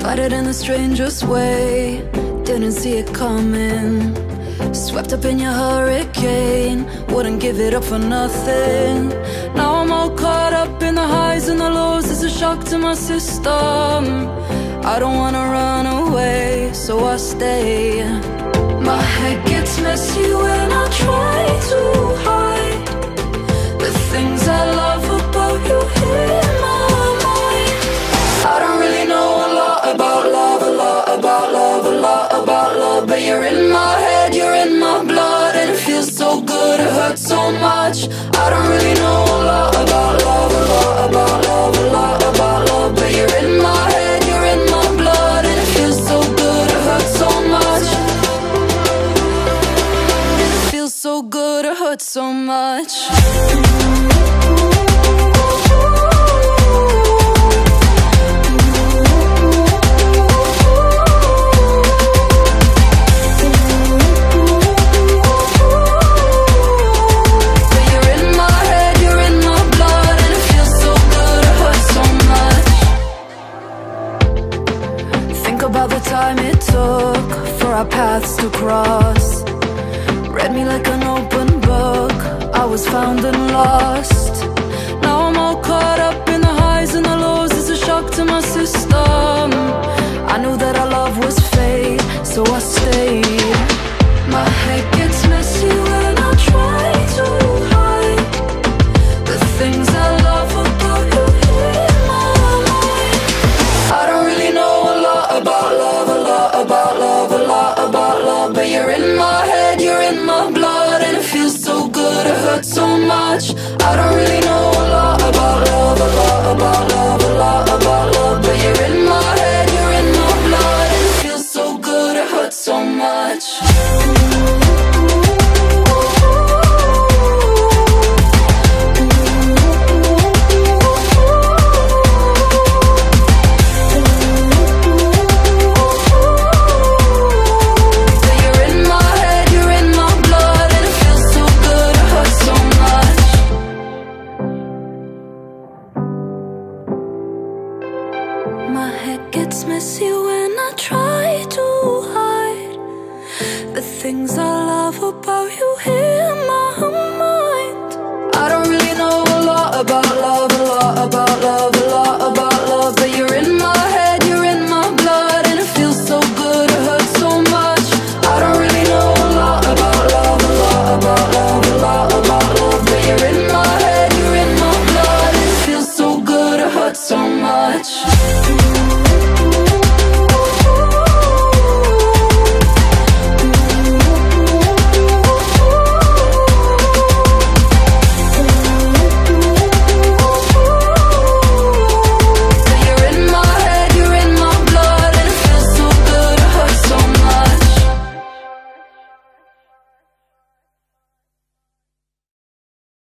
Got it in the strangest way, didn't see it coming. Swept up in your hurricane, wouldn't give it up for nothing. Now I'm all caught up in the highs and the lows, it's a shock to my system. I don't wanna run away, so I stay. My head gets messy when I try to hide the things I love about you in my mind. I don't really know a lot about love, a lot about love, a lot about love, but you're in my head, you're in my blood, and it feels so good, it hurts so much. I don't really know a lot about love, a lot about love, a lot about love, but you're in my head, you're in my blood, and it feels so good, it hurts so much. It feels so good, it hurts so much. About the time it took for our paths to cross. Read me like an open book, I was found and lost. Now I'm all caught up in the highs and the lows, it's a shock to my system. I knew that our love was fate, so I stayed. My head gets messy when I try to hide the things I love about you in my mind. I don't really know a lot about love, a lot about love, a lot about love, but you're in my head, you're in my blood, and it feels so good, it hurts so much. I don't really know a lot about love, a lot about love, a lot about love, but you're in my head, you're in my blood, and it feels so good, it hurts so much. My head gets messy when I try to hide the things I love about you in my mind. I don't really know a lot about love, a lot about love, a lot about love, but you're in my head, you're in my blood, and it feels so good, it hurts so much. I don't really know a lot about love, a lot about love, a lot about love, but you're in my head, you're in my blood, and it feels so good, it hurts so much.